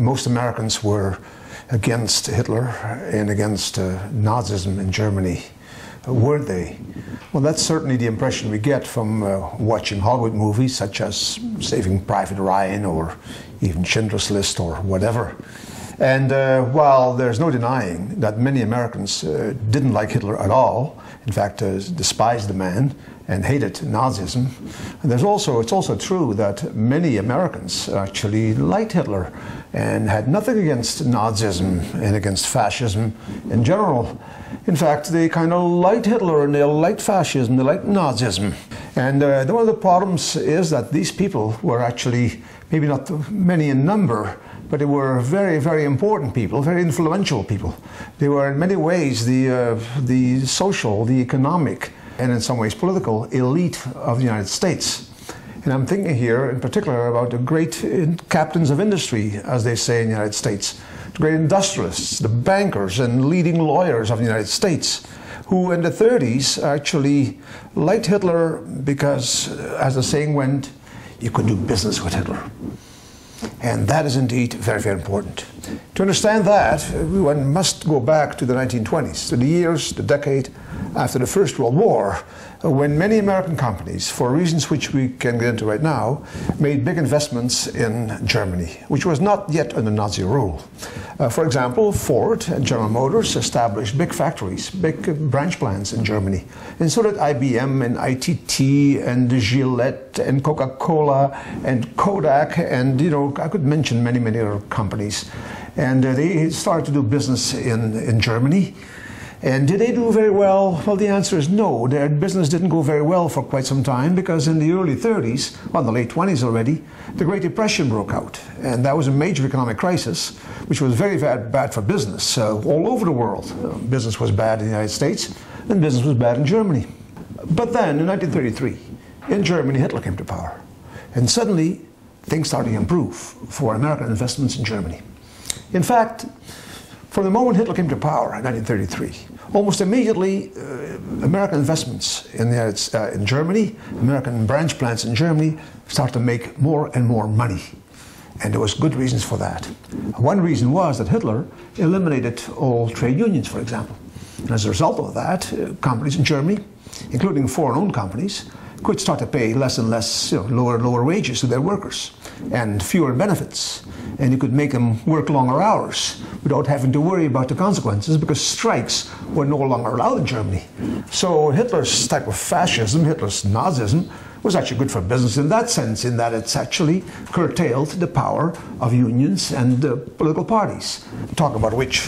most Americans were against Hitler and against Nazism in Germany, weren't they? Well, that's certainly the impression we get from watching Hollywood movies such as Saving Private Ryan or even Schindler's List or whatever. And while there's no denying that many Americans didn't like Hitler at all, in fact despised the man and hated Nazism, and it's also true that many Americans actually liked Hitler and had nothing against Nazism and against fascism in general. In fact, they kind of liked Hitler and they liked fascism, they liked Nazism. And one of the problems is that these people were actually maybe not many in number, but they were very, very important people, very influential people. They were in many ways the social, the economic, and in some ways political elite of the United States. And I'm thinking here in particular about the great captains of industry, as they say in the United States, the great industrialists, the bankers and leading lawyers of the United States, who in the 30s actually liked Hitler because, as the saying went, you could do business with Hitler. And that is indeed very, very important. To understand that, one must go back to the 1920s, to the years, the decade after the First World War, when many American companies, for reasons which we can get into right now, made big investments in Germany, which was not yet under Nazi rule. For example, Ford and General Motors established big factories, big branch plants in Germany. And so did IBM and ITT and Gillette and Coca-Cola and Kodak and, you know, I could mention many, many other companies. And they started to do business in Germany. And did they do very well? Well, the answer is no. Their business didn't go very well for quite some time because in the early 30s, well, in the late 20s already, the Great Depression broke out. And that was a major economic crisis, which was very bad for business all over the world. Business was bad in the United States, and business was bad in Germany. But then, in 1933, in Germany, Hitler came to power. And suddenly, things started to improve for American investments in Germany. In fact, from the moment Hitler came to power in 1933, almost immediately American investments in Germany, American branch plants in Germany, started to make more and more money. And there was good reasons for that. One reason was that Hitler eliminated all trade unions, for example. And as a result of that, companies in Germany, including foreign-owned companies, could start to pay less and less, lower and lower wages to their workers and fewer benefits. And you could make them work longer hours without having to worry about the consequences because strikes were no longer allowed in Germany. So Hitler's type of fascism, Hitler's Nazism, was actually good for business in that sense, in that it's actually curtailed the power of unions and political parties. Talk about which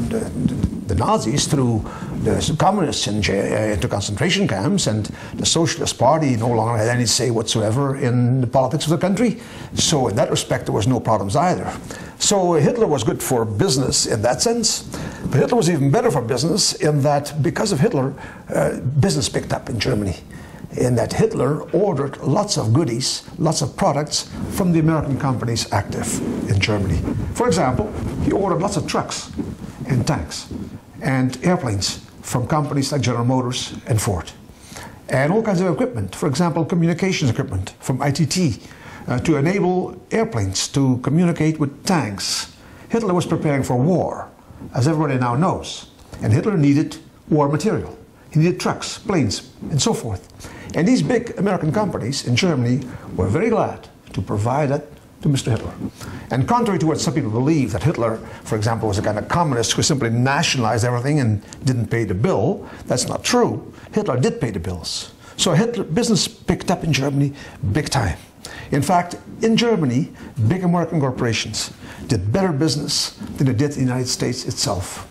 the Nazis threw the communists into concentration camps, and the Socialist Party no longer had any say whatsoever in the politics of the country. So in that respect, there was no problems either. So Hitler was good for business in that sense, but Hitler was even better for business in that because of Hitler, business picked up in Germany. In that Hitler ordered lots of goodies, lots of products from the American companies active in Germany. For example, he ordered lots of trucks and tanks and airplanes from companies like General Motors and Ford. And all kinds of equipment, for example, communications equipment from ITT to enable airplanes to communicate with tanks. Hitler was preparing for war, as everybody now knows. And Hitler needed war material. He needed trucks, planes, and so forth. And these big American companies in Germany were very glad to provide that to Mr. Hitler. And contrary to what some people believe, that Hitler, for example, was a kind of communist who simply nationalized everything and didn't pay the bill, that's not true. Hitler did pay the bills. So business picked up in Germany big time. In fact, in Germany, big American corporations did better business than they did in the United States itself.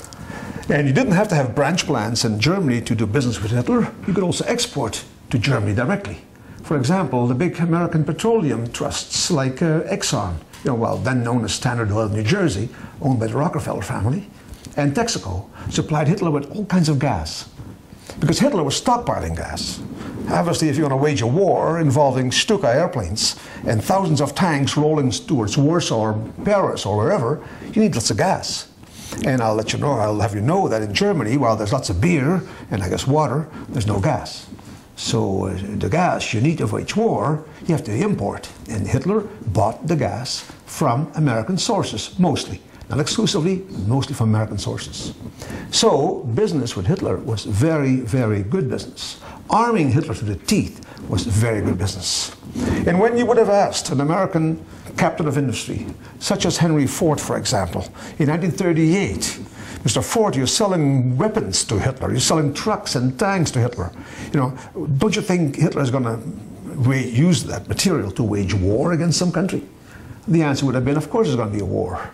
And you didn't have to have branch plants in Germany to do business with Hitler. You could also export to Germany directly. For example, the big American petroleum trusts like Exxon, then known as Standard Oil of New Jersey, owned by the Rockefeller family, and Texaco supplied Hitler with all kinds of gas. Because Hitler was stockpiling gas. Obviously, if you're going to wage a war involving Stuka airplanes and thousands of tanks rolling towards Warsaw or Paris or wherever, you need lots of gas. And I'll have you know that in Germany, while there's lots of beer and I guess water, there's no gas. So the gas you need to wage war, you have to import. And Hitler bought the gas from American sources, mostly. Not exclusively, mostly from American sources. So business with Hitler was very, very good business. Arming Hitler to the teeth was very good business. And when you would have asked an American captain of industry, such as Henry Ford, for example, in 1938, Mr. Ford, you're selling weapons to Hitler, you're selling trucks and tanks to Hitler. You know, don't you think Hitler is going to use that material to wage war against some country? The answer would have been, of course there's going to be a war.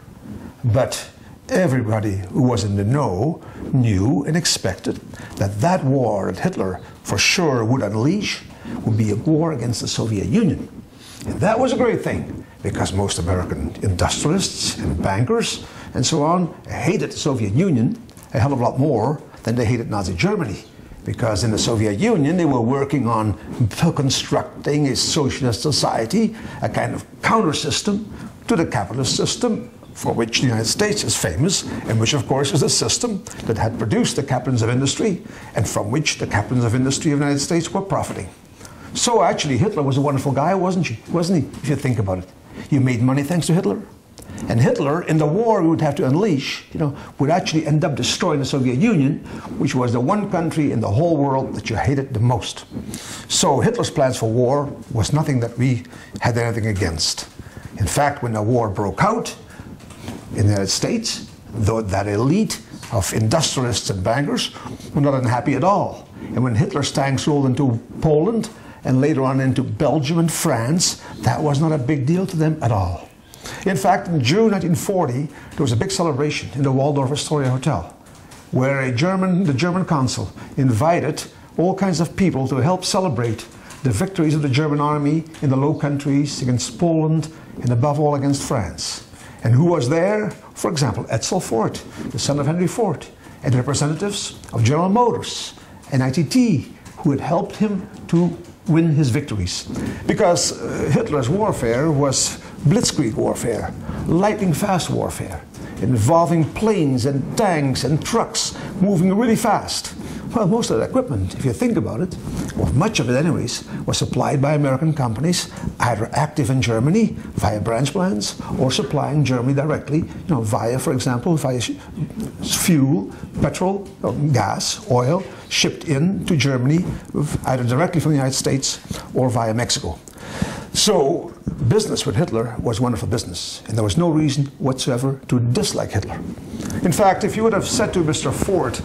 But everybody who was in the know knew and expected that that war that Hitler for sure would unleash would be a war against the Soviet Union. And that was a great thing, because most American industrialists and bankers and so on hated the Soviet Union a hell of a lot more than they hated Nazi Germany. Because in the Soviet Union, they were working on constructing a socialist society, a kind of counter system to the capitalist system, for which the United States is famous, and which of course is a system that had produced the captains of industry, and from which the captains of industry of the United States were profiting. So actually Hitler was a wonderful guy, wasn't he? If you think about it. You made money thanks to Hitler. And Hitler, in the war we would have to unleash, would actually end up destroying the Soviet Union, which was the one country in the whole world that you hated the most. So Hitler's plans for war was nothing that we had anything against. In fact, when the war broke out in the United States, that elite of industrialists and bankers were not unhappy at all. And when Hitler's tanks rolled into Poland and later on into Belgium and France, that was not a big deal to them at all. In fact, in June 1940, there was a big celebration in the Waldorf Astoria Hotel, where the German consul invited all kinds of people to help celebrate the victories of the German army in the Low Countries against Poland and above all against France. And who was there? For example, Edsel Ford, the son of Henry Ford, and representatives of General Motors and ITT, who had helped him to win his victories. Because Hitler's warfare was blitzkrieg warfare, lightning fast warfare, involving planes and tanks and trucks moving really fast. Well, most of that equipment, if you think about it, well, much of it anyways, was supplied by American companies, either active in Germany via branch plants or supplying Germany directly, via, for example, via fuel, petrol, gas, oil, shipped in to Germany, either directly from the United States or via Mexico. So business with Hitler was wonderful business, and there was no reason whatsoever to dislike Hitler. In fact, if you would have said to Mr. Ford,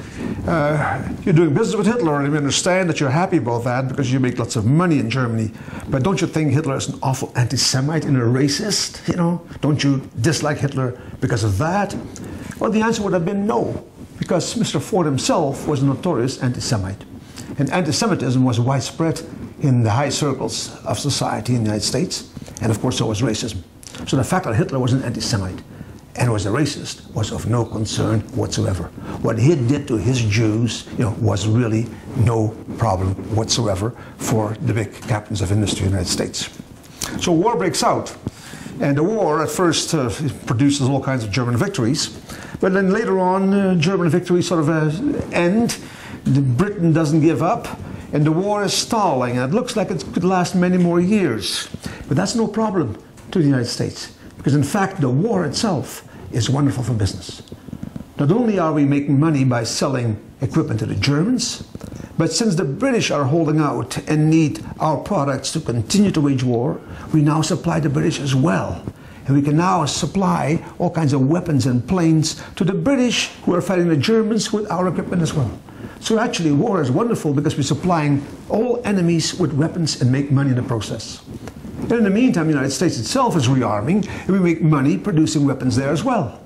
you're doing business with Hitler, and we understand that you're happy about that because you make lots of money in Germany, but don't you think Hitler is an awful anti-Semite and a racist? Don't you dislike Hitler because of that? Well, the answer would have been no, because Mr. Ford himself was a notorious anti-Semite. And anti-Semitism was widespread in the high circles of society in the United States, and of course so was racism. So the fact that Hitler was an anti-Semite and was a racist was of no concern whatsoever. What he did to his Jews, was really no problem whatsoever for the big captains of industry in the United States. So war breaks out, and the war at first produces all kinds of German victories, but then later on German victories sort of end. Britain doesn't give up, and the war is stalling, and it looks like it could last many more years. But that's no problem to the United States, because in fact the war itself is wonderful for business. Not only are we making money by selling equipment to the Germans, but since the British are holding out and need our products to continue to wage war, we now supply the British as well. And we can now supply all kinds of weapons and planes to the British, who are fighting the Germans, with our equipment as well. So actually war is wonderful because we're supplying all enemies with weapons and make money in the process. And in the meantime, the United States itself is rearming, and we make money producing weapons there as well.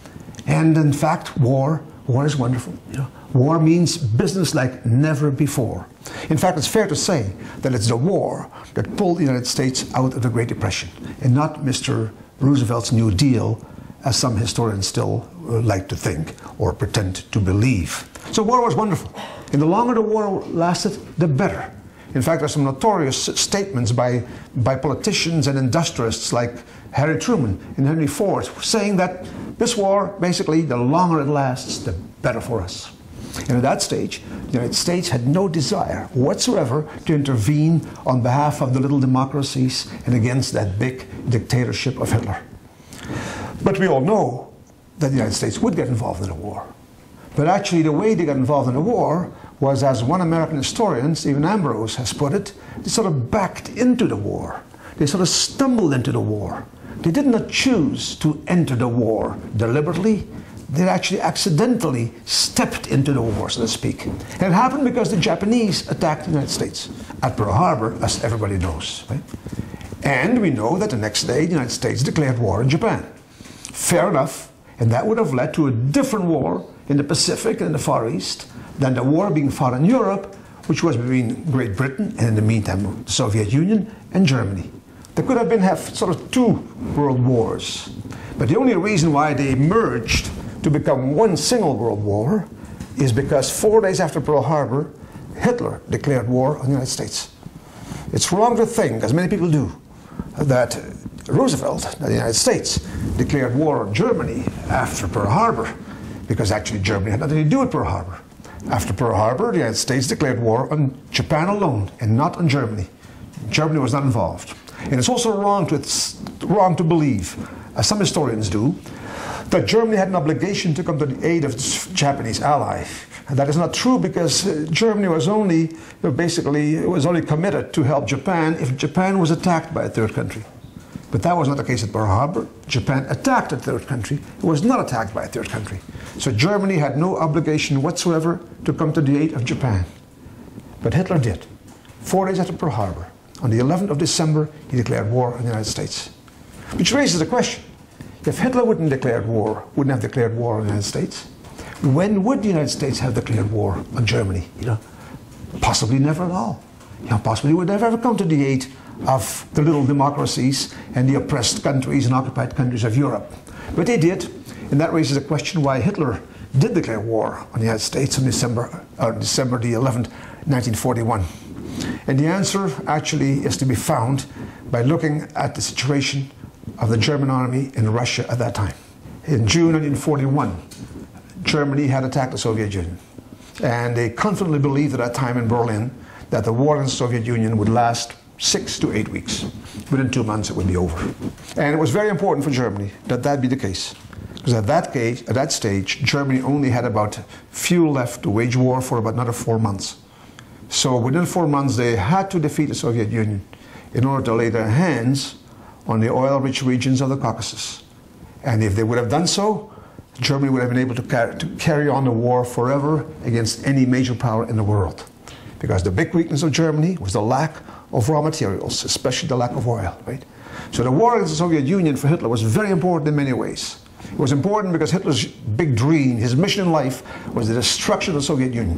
And in fact, war is wonderful. War means business like never before. In fact, it's fair to say that it's the war that pulled the United States out of the Great Depression, and not Mr. Roosevelt's New Deal, as some historians still like to think or pretend to believe. So war was wonderful. And the longer the war lasted, the better. In fact, there's some notorious statements by politicians and industrialists like Harry Truman and Henry Ford, saying that this war, basically, the longer it lasts, the better for us. And at that stage, the United States had no desire whatsoever to intervene on behalf of the little democracies and against that big dictatorship of Hitler. But we all know that the United States would get involved in a war. But actually the way they got involved in the war was, as one American historian, Stephen Ambrose, has put it, they sort of backed into the war. They sort of stumbled into the war. They did not choose to enter the war deliberately. They actually accidentally stepped into the war, so to speak. And it happened because the Japanese attacked the United States at Pearl Harbor, as everybody knows. Right? And we know that the next day the United States declared war on Japan. Fair enough, and that would have led to a different war in the Pacific and the Far East than the war being fought in Europe, which was between Great Britain and, in the meantime, the Soviet Union and Germany. There could have been sort of two world wars. But the only reason why they merged to become one single world war is because 4 days after Pearl Harbor, Hitler declared war on the United States. It's wrong to think, as many people do, that Roosevelt, the United States, declared war on Germany after Pearl Harbor, because actually Germany had nothing to do with Pearl Harbor. After Pearl Harbor, the United States declared war on Japan alone and not on Germany. Germany was not involved. And it's also wrong to believe, as some historians do, that Germany had an obligation to come to the aid of its Japanese ally. And that is not true, because Germany was only, committed to help Japan if Japan was attacked by a third country. But that was not the case at Pearl Harbor. Japan attacked a third country. It was not attacked by a third country. So Germany had no obligation whatsoever to come to the aid of Japan. But Hitler did. 4 days after Pearl Harbor, on the 11th of December, he declared war on the United States. Which raises the question, if Hitler wouldn't have declared war on the United States, when would the United States have declared war on Germany? Possibly never at all. Possibly would never ever come to the aid of the little democracies and the oppressed countries and occupied countries of Europe. But they did, and that raises the question why Hitler did declare war on the United States on December the 11th, 1941. And the answer actually is to be found by looking at the situation of the German army in Russia at that time. In June 1941, Germany had attacked the Soviet Union. And they confidently believed at that time in Berlin that the war in the Soviet Union would last 6 to 8 weeks. Within 2 months it would be over. And it was very important for Germany that that be the case. Because at that stage, Germany only had about fuel left to wage war for about another 4 months. So within 4 months they had to defeat the Soviet Union in order to lay their hands on the oil-rich regions of the Caucasus. And if they would have done so, Germany would have been able to carry on the war forever against any major power in the world. Because the big weakness of Germany was the lack of raw materials, especially the lack of oil, right? So the war against the Soviet Union for Hitler was very important in many ways. It was important because Hitler's big dream, his mission in life, was the destruction of the Soviet Union,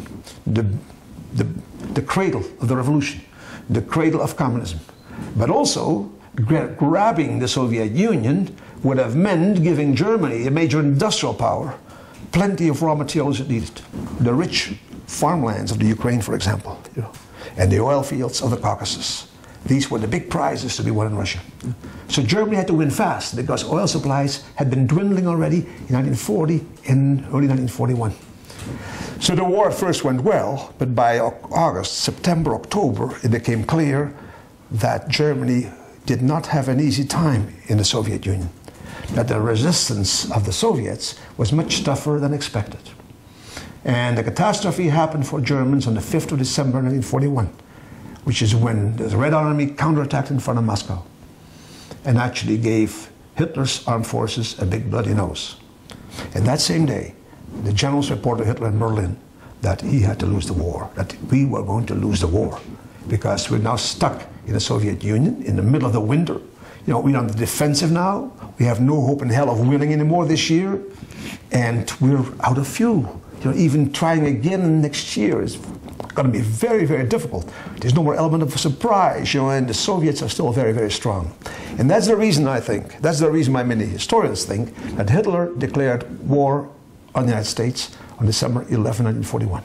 the cradle of the revolution, the cradle of communism. But also, grabbing the Soviet Union would have meant giving Germany, a major industrial power, plenty of raw materials it needed. The rich farmlands of the Ukraine, for example, and the oil fields of the Caucasus. These were the big prizes to be won in Russia. So Germany had to win fast because oil supplies had been dwindling already in 1940 and early 1941. So the war at first went well, but by August, September, October, it became clear that Germany did not have an easy time in the Soviet Union, that the resistance of the Soviets was much tougher than expected. And the catastrophe happened for Germans on the 5th of December 1941, which is when the Red Army counterattacked in front of Moscow and actually gave Hitler's armed forces a big bloody nose. And that same day, the generals reported to Hitler in Berlin that he had to lose the war, that we were going to lose the war because we're now stuck in the Soviet Union in the middle of the winter. We're on the defensive now. We have no hope in hell of winning anymore this year, and we're out of fuel. Even trying again next year is going to be very, very difficult. There's no more element of surprise, and the Soviets are still very, very strong. And that's the reason why many historians think that Hitler declared war on the United States on December 11, 1941.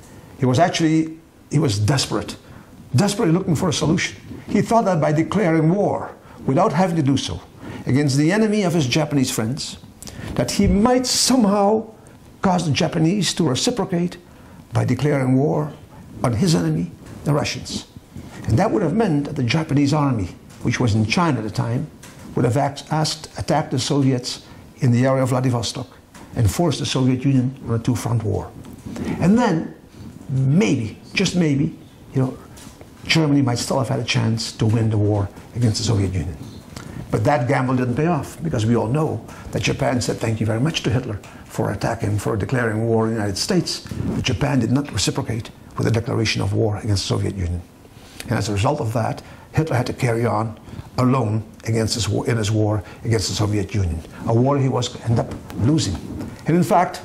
He was desperately looking for a solution. He thought that by declaring war, without having to do so, against the enemy of his Japanese friends, that he might somehow cause the Japanese to reciprocate by declaring war on his enemy, the Russians. And that would have meant that the Japanese army, which was in China at the time, would have attacked the Soviets in the area of Vladivostok and force the Soviet Union on a two-front war. And then, maybe, just maybe, Germany might still have had a chance to win the war against the Soviet Union. But that gamble didn't pay off, because we all know that Japan said thank you very much to Hitler for attacking, for declaring war in the United States. But Japan did not reciprocate with a declaration of war against the Soviet Union. And as a result of that, Hitler had to carry on alone in his war against the Soviet Union, a war he was end up losing. And in fact,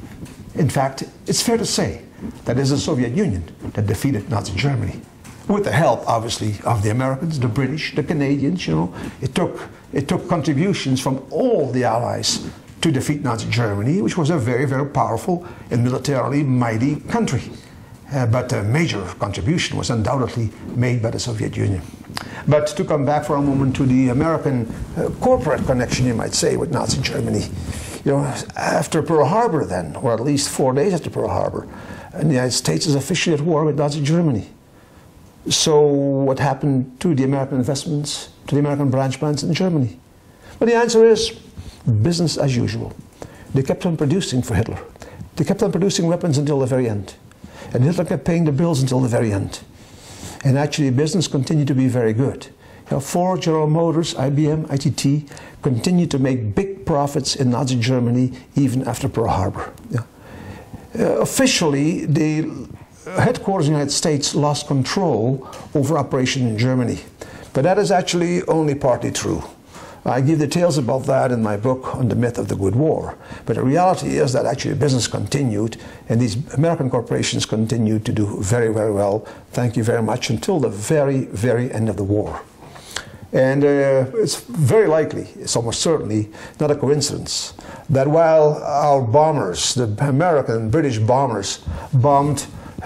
it's fair to say that it is the Soviet Union that defeated Nazi Germany, with the help, obviously, of the Americans, the British, the Canadians. It took contributions from all the Allies to defeat Nazi Germany, which was a very, very powerful and militarily mighty country. But a major contribution was undoubtedly made by the Soviet Union. But to come back for a moment to the American corporate connection, you might say, with Nazi Germany, after Pearl Harbor then, or at least 4 days after Pearl Harbor, the United States is officially at war with Nazi Germany. So what happened to the American investments, to the American branch plants in Germany? Well, the answer is business as usual. They kept on producing for Hitler. They kept on producing weapons until the very end. And Hitler kept paying the bills until the very end. And actually business continued to be very good. Ford, General Motors, IBM, ITT continued to make big profits in Nazi Germany even after Pearl Harbor. Officially, the headquarters in the United States lost control over operation in Germany. But that is actually only partly true. I give details about that in my book on the myth of the good war. But the reality is that actually business continued, and these American corporations continued to do very, very well, thank you very much, until the very, very end of the war. And it's very likely, it's almost certainly not a coincidence, that while our bombers, the American and British bombers, bombed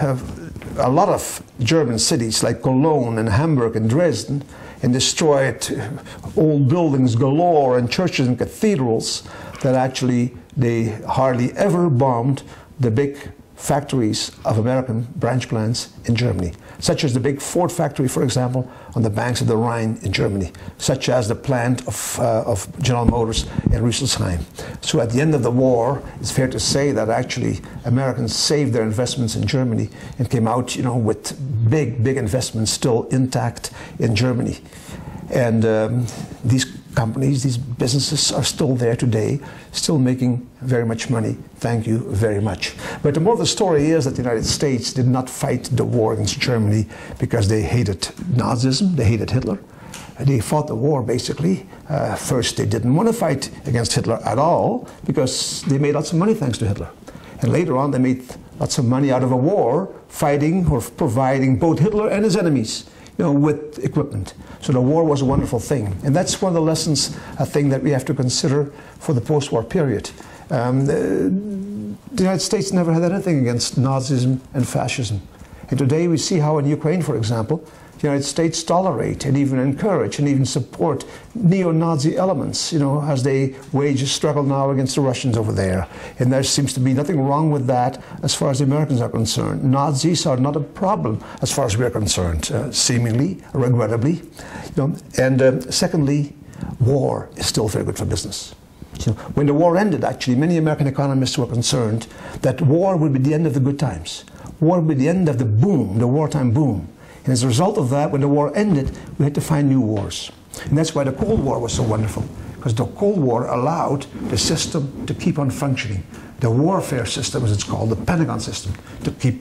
a lot of German cities like Cologne and Hamburg and Dresden, and destroyed old buildings galore and churches and cathedrals, that actually they hardly ever bombed the big factories of American branch plants in Germany, such as the big Ford factory, for example, on the banks of the Rhine in Germany, such as the plant of General Motors in Rüsselsheim. So at the end of the war, it's fair to say that actually Americans saved their investments in Germany and came out, with big, big investments still intact in Germany. And these companies, these businesses are still there today, still making very much money. Thank you very much. But the moral of the story is that the United States did not fight the war against Germany because they hated Nazism, they hated Hitler. They fought the war basically. First, they didn't want to fight against Hitler at all because they made lots of money thanks to Hitler. And later on, they made lots of money out of a war, fighting or providing both Hitler and his enemies, with equipment. So the war was a wonderful thing. And that's one of the lessons, I think, that we have to consider for the post-war period. The United States never had anything against Nazism and fascism. And today we see how in Ukraine, for example, the United States tolerate and even encourage and even support neo-Nazi elements, as they wage a struggle now against the Russians over there. And there seems to be nothing wrong with that as far as the Americans are concerned. Nazis are not a problem as far as we're concerned, seemingly, regrettably. And secondly, war is still very good for business. When the war ended, actually, many American economists were concerned that war would be the end of the good times. War would be the end of the boom, the wartime boom. And as a result of that, when the war ended, we had to find new wars. And that's why the Cold War was so wonderful, because the Cold War allowed the system to keep on functioning. The warfare system, as it's called, the Pentagon system, to keep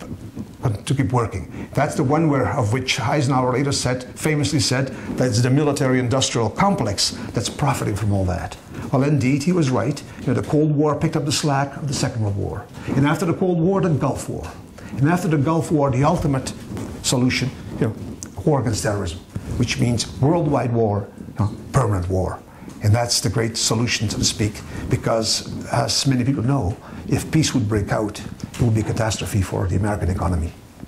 working. That's the one of which Eisenhower later famously said, that it's the military-industrial complex that's profiting from all that. Well, indeed, he was right. The Cold War picked up the slack of the Second World War. And after the Cold War, the Gulf War. And after the Gulf War, the ultimate solution, war against terrorism, which means worldwide war, permanent war. And that's the great solution, so to speak, because as many people know, if peace would break out, it would be a catastrophe for the American economy.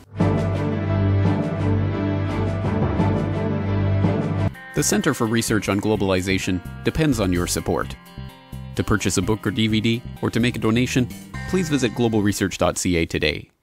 The Center for Research on Globalization depends on your support. To purchase a book or DVD, or to make a donation, please visit globalresearch.ca today.